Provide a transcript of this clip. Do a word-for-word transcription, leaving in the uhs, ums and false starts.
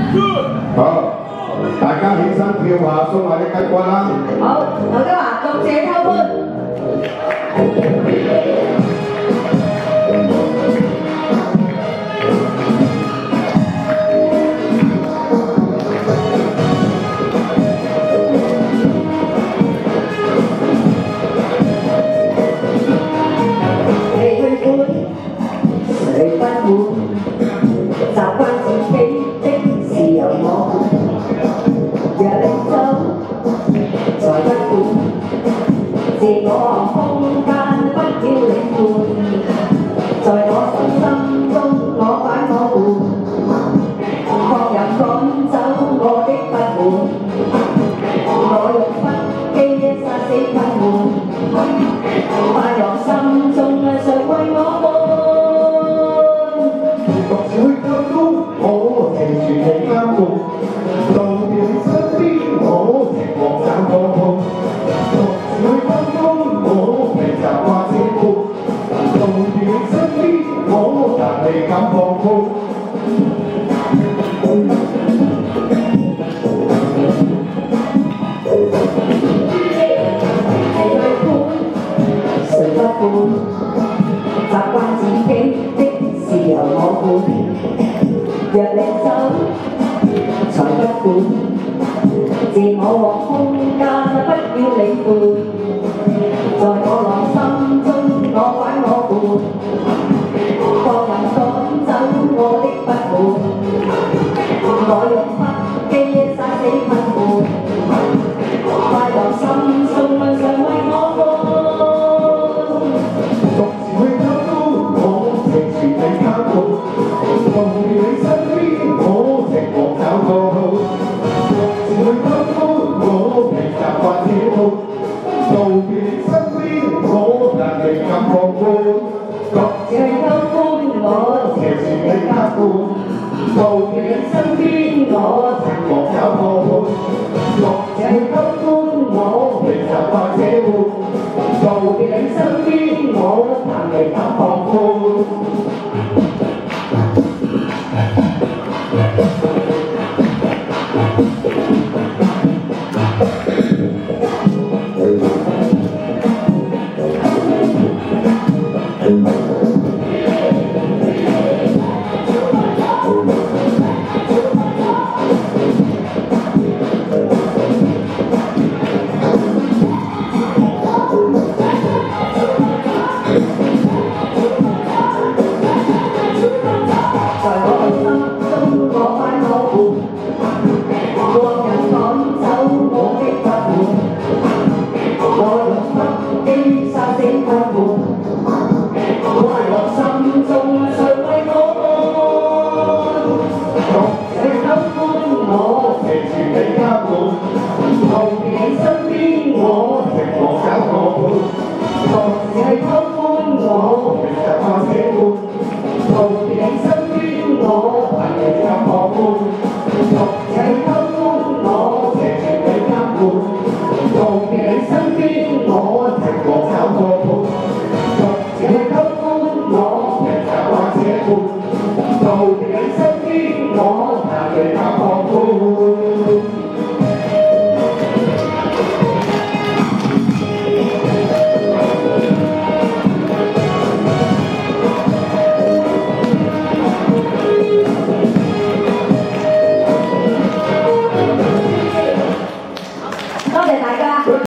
好，大家起身跳下，鬆下啲筋骨啦。 好，劉德華《獨謝偷歡》。 誰不滿？習慣自己的自由我，若你走，才不管自我空間不要你換，在我心心中我反我換，放任趕走我的不滿，我用不羈殺死不滿，快樂心中誰為我活？ 我情全你監控，到你身邊我寂寞找個空，獨自去兜風，我未習慣這步，到你身邊我但未敢放空。誰不管？習慣自己的自由我管。 若你走，才不管自我和空間，不要理會。在我內心中，我反我叛，放任趕走我的不滿。我用不羈殺死困悶，快樂心中常為我活。獨自去偷高，我情全你監控。 到你身邊，我寂寞找個好，獨自去兜風，我未習慣這套。到你身邊，我但未敢放寬，獨自去偷歡，我情全你監管。到你身邊，我寂寞找個好，獨自去偷歡，我未習慣這套。到你身邊，我但未敢放寬。 多謝大家。